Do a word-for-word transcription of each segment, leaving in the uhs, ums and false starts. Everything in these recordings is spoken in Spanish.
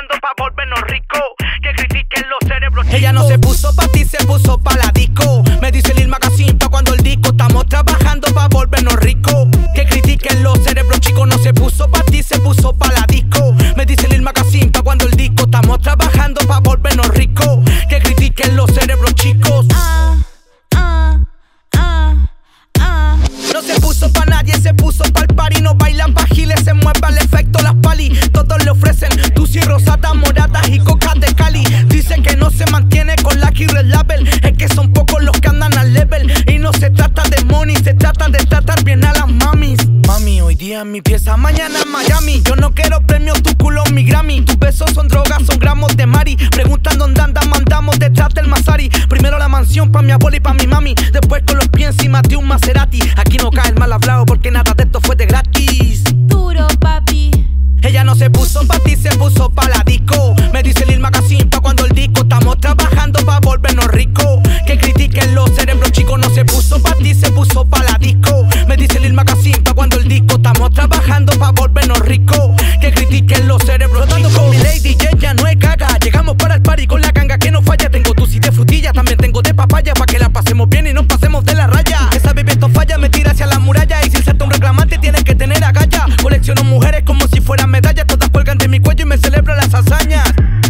trabajando pa' volvernos ricos. Que critiquen los cerebros. Ella no se puso pa' ti, se puso pa' la disco. Me dice Lil Magazine pa' cuando el disco. Estamos trabajando pa' volvernos ricos. Que critiquen los cerebros chicos. No se puso pa' ti, se puso pa' la disco. Me dice Lil Magazine pa' cuando el disco. Estamos trabajando pa' volvernos ricos. Que critiquen los cerebros chicos. Ah, ah, ah, ah. No se puso pa' nadie, se puso pa'l party. No bailan bajiles, se mueve al efecto las pali. Todos le ofrecen dulce y rosada, moradas y cocas de Cali. Dicen que no se mantiene con la Red Label. Es que son pocos los que andan al level. Y no se trata de money, se trata de tratar bien a las mamis. Mami, hoy día en mi pieza, mañana en Miami. Yo no quiero premios, tu culo mi Grammy. Tus besos son drogas, son gramos de mari. Preguntan dónde andan, mandamos detrás del Masari. Primero la mansión pa' mi abuela y pa' mi mami. Después con los pies encima de un Maserati. Aquí no cae el mal hablado porque nada de esto fue de gratis. Duro, papi. Ella no se puso pa' ti, se puso pa' la disco. Me dice Lil Magazine pa' cuando el disco. Estamos trabajando pa' volvernos ricos. Que critiquen los cerebros chicos. No se puso pa' ti, se puso pa' la disco. Me dice Lil Magazine pa' cuando el disco. Estamos trabajando pa' volvernos ricos. Que critiquen los cerebros chicos. Con mi lady, ella no es caga. Llegamos para el party con la ganga que no falla. Tengo dulce de frutilla, también tengo de papaya. Pa' que la pasemos bien y nos pasemos de la raya. Esa bebé esto falla, me tira hacia la muralla. Y si salta un reclamante tienes que tener agallas. Colecciono mujeres como si fueran medallas. Todas cuelgan de mi cuello y me celebro las hazañas.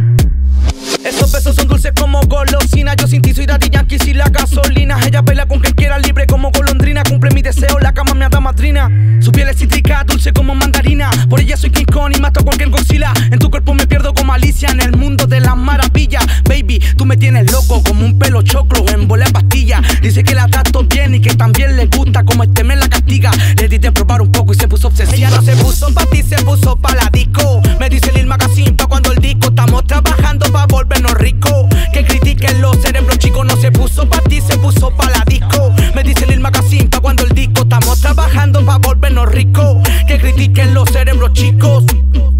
Esos besos son dulces como golosina. Yo sin ti soy Daddy Yankee sin la gasolina. Ella baila con quien quiera, libre como golondrina. Cumple mi deseo, la cama me da madrina. Su piel es cítrica, dulce como mandarina. Por ella soy King Kong y mato a cualquier Godzilla. En tu cuerpo me pierdo como Alicia en el mundo de las maravillas. Baby, tú me tienes loco como un pelo choclo en bola de pastilla. Dice que la trato bien y que también le gusta como este me la castiga. Le di de probar un poco y se puso obsesiva. Ella no se puso pa' ti, se puso pa' la disco. Me dice Lil Magazine pa' cuando el disco. Estamos trabajando pa' volvernos ricos. Que critiquen los cerebros chicos. No se puso pa' ti, se puso pa' la disco. Me dice Lil Magazine pa' cuando el disco. Estamos trabajando pa' volvernos ricos. Que critiquen los cerebros chicos.